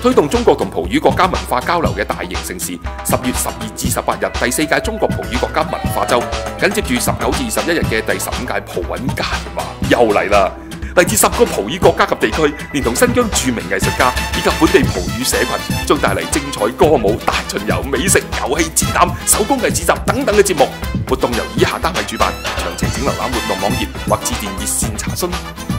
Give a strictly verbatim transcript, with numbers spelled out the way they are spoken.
推動中國同葡語國家文化交流嘅大型盛事。十月十二至十八日，第四屆中國葡語國家文化週，緊接住十九至二十一日嘅第十五屆葡韻嘉年華又嚟啦！嚟自十個葡語國家及地區，連同新疆著名藝術家以及本地葡語社群，將帶嚟精彩歌舞、大巡遊、美食、遊戲、展覽、手工藝市集等等嘅節目。活動由以下單位主辦，詳情請瀏覽活動網頁或致電熱線查詢。